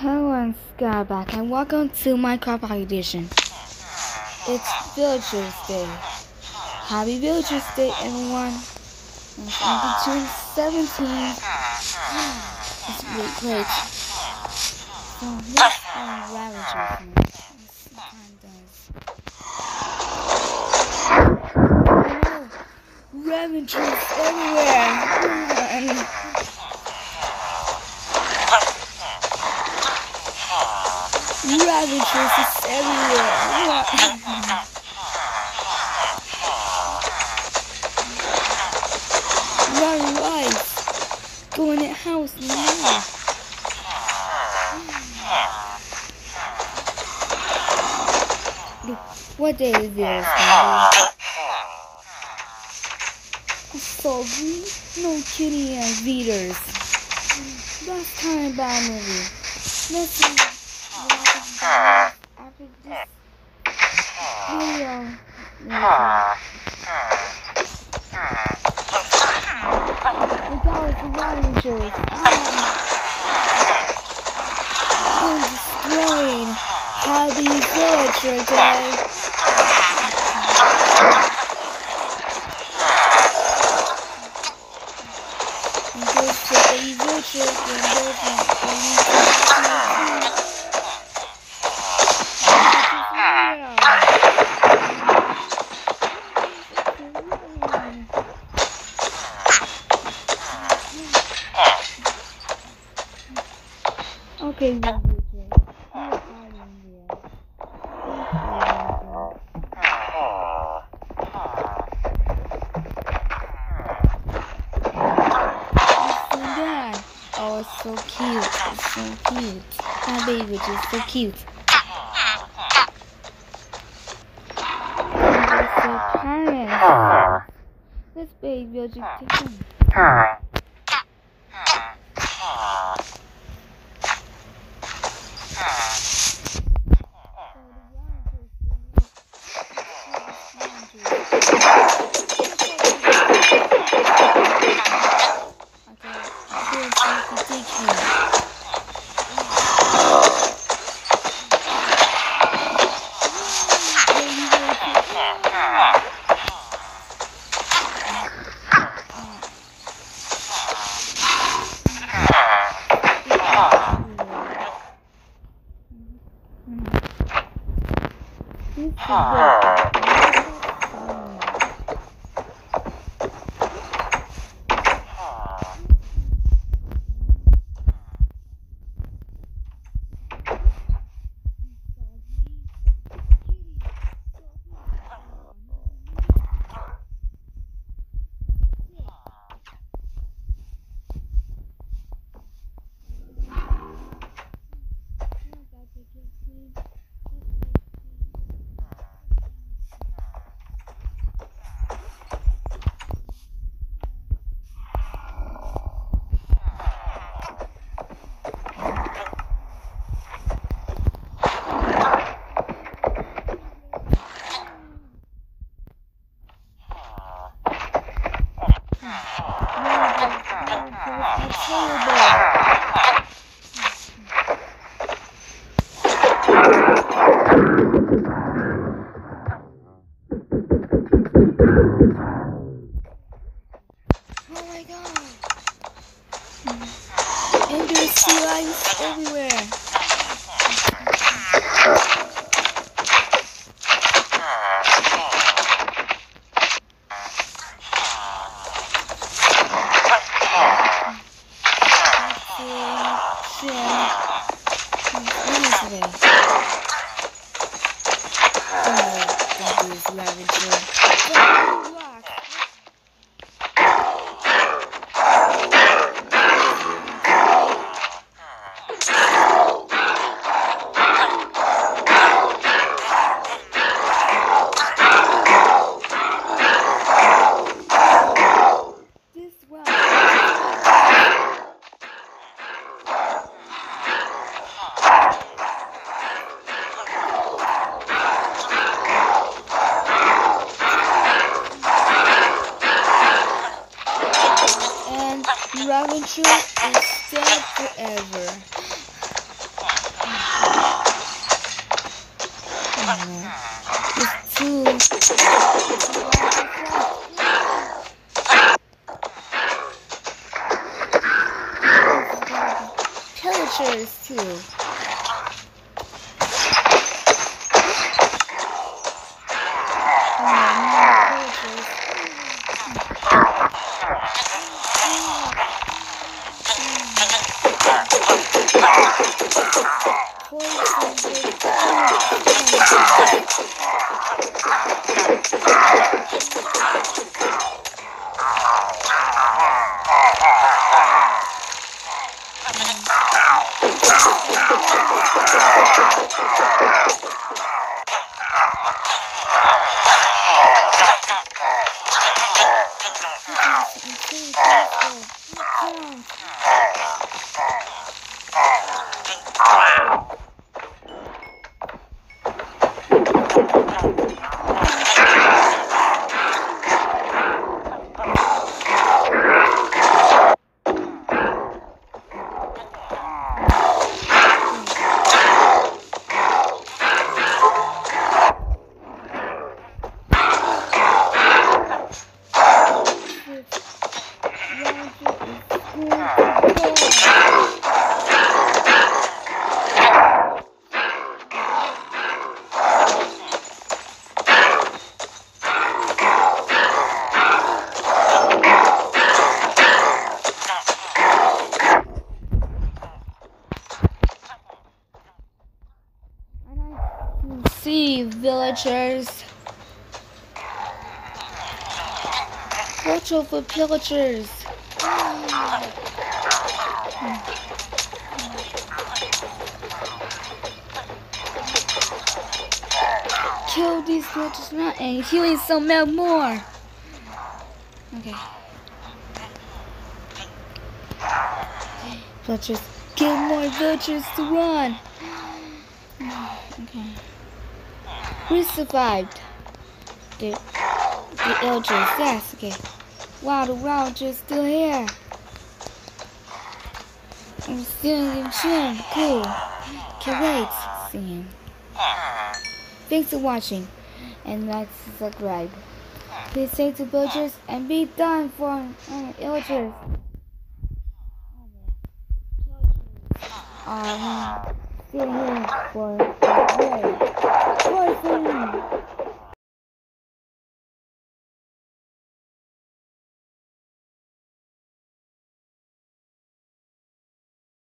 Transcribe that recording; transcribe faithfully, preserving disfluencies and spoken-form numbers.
Hello, I'm Skyback, and welcome to Minecraft Edition. It's Villagers Day. Happy Villagers Day, everyone. It's on June seventeenth. It's really great. So, let's um, Ravengers now. Ravengers everywhere. Ravengers is everywhere. Run right. Go in that house now. What day is this? Sorry, no kitty and beaters. That's kind of bad movie. Let's see. After this video, we got the Ravengers. I'm destroying Happy Villager Day. And this is a villager and okay, villager. Oh, it's so cute. It's so cute. That baby is so cute. And it's so kind. This baby will just take him. Oh my god! And there's sea lions everywhere. Ravenger is dead forever. Just two. Pillagers too. See, villagers. Watch out for pillagers. Kill these villagers now and healing some more. Okay. Villagers, kill more villagers to run. Okay. We survived. The the elders, yes, okay. Wow, the Ravengers still here. I'm still in him. Cool. Can't wait to see him. Thanks for watching and like to subscribe. Please say to villagers and be done for uh, elders. Um, still here for the day.